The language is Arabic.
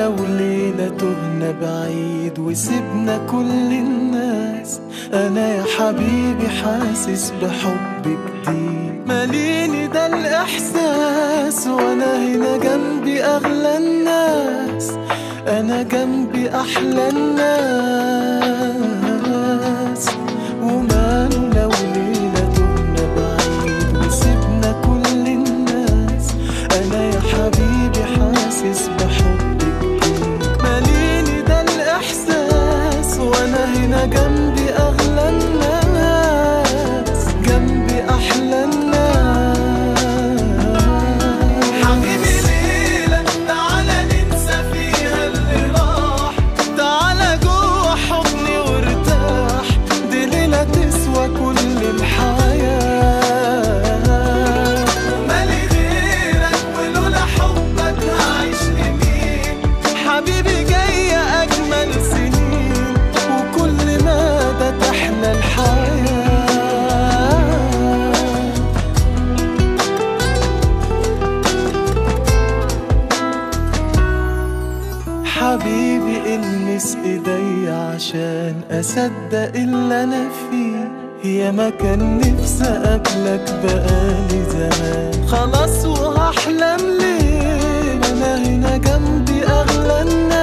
لو ليلة تهنا بعيد وسبنا كل الناس، أنا يا حبيبي حاسس بحب جديد ماليني ده الإحساس، وأنا هنا جنبي أغلى الناس، أنا جنبي أحلى الناس. وماله لو ليلة تهنا بعيد وسبنا كل الناس، أنا يا حبيبي حاسس بحب جديد ماليني ده الإحساس، وأنا هنا جنبي أغلى الناس، جنبي أحلى الناس. حبيبي ليلة تعالى ننسى فيها اللي راح، تعالى جوه حضني وارتاح، دي ليلة تسوى كل الحياة. مالي غيرك ولولا حبك هعيش لمين، حبيبي جاية أجمل سنين، وكل مدى تحلى الحياة. حبيبي المس ايدي عشان اصدق اللي انا فيه، يا ما كان نفسي اقابلك بقالي زمان، خلاص وهحلم ليه، انا هنا جنبي اغلى الناس.